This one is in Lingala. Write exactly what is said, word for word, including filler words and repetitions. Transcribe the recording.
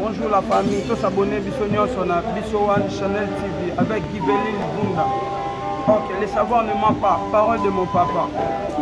Bonjour la famille, tous abonnés Bissonion sur Bissowan Channel T V avec Giveline Bunda. Ok, les savoirs ne mentent pas, parole de mon papa.